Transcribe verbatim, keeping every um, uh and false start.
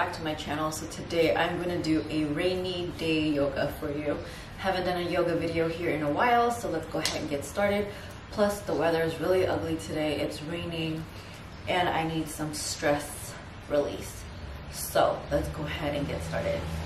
back to my channel. So today I'm going to do a rainy day yoga for you. Haven't done a yoga video here in a while, so let's go ahead and get started. Plus the weather is really ugly today. It's raining and I need some stress release. So let's go ahead and get started.